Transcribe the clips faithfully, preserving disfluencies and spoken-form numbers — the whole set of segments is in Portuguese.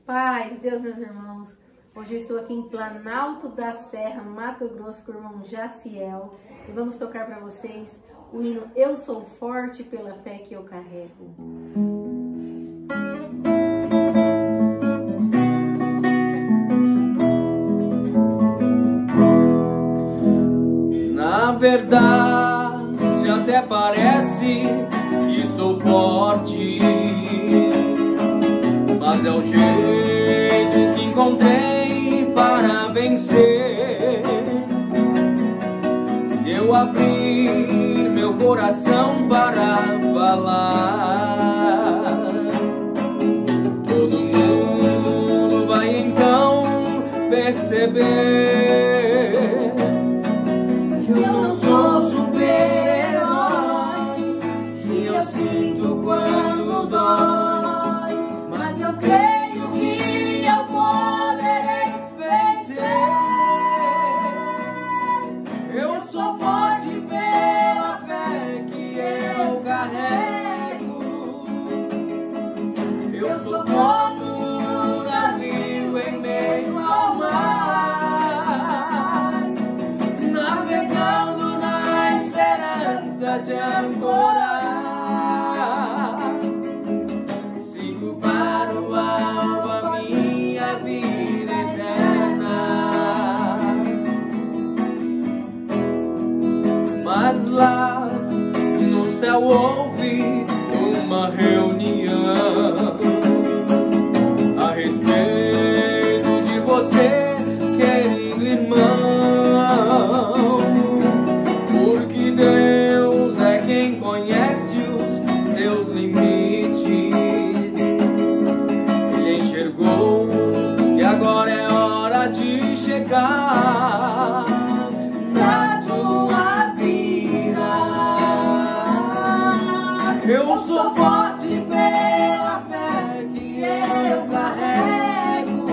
Paz, Deus, meus irmãos. Hoje eu estou aqui em Planalto da Serra, Mato Grosso, com o irmão Jaciel. E vamos tocar para vocês o hino Eu Sou Forte pela Fé que eu carrego. Na verdade, até parece que sou forte, mas é o jeito que encontrei para vencer. Se eu abrir meu coração para falar, todo mundo vai então perceber que eu não sou super-herói, que eu sinto quando dói, mas eu creio que eu poderei vencer. Eu sou forte pela fé que eu carrego. Eu sou como um navio em meio ao mar, navegando na esperança de ancorar. Sigo para o alvo a minha vida eterna, mas lá no céu houve uma reunião a respeito de você, querido irmão, porque Deus é quem conhece os seus limites. Ele enxergou que agora é hora de chegar na tua vida. Eu sou forte pela fé que eu carrego.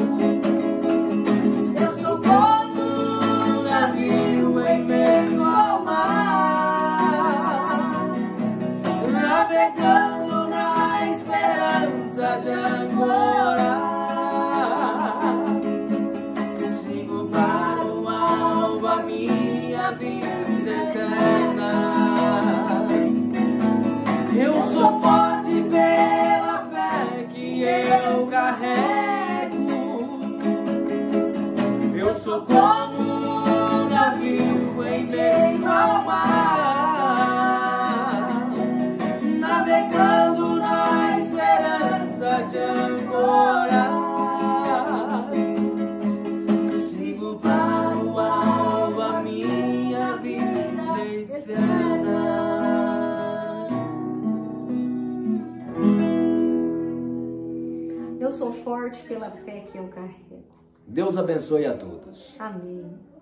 Eu sou como um navio em meio ao mar, navegando na esperança de ancorar. Sigo para o alvo a minha vida eterna. Eu sou forte pela fé que eu carrego. Eu sou como um navio em meio ao mar, navegando na esperança de ancorar. Sigo para o alvo a minha vida eterna. Eu sou forte pela fé que eu carrego. Deus abençoe a todos. Amém.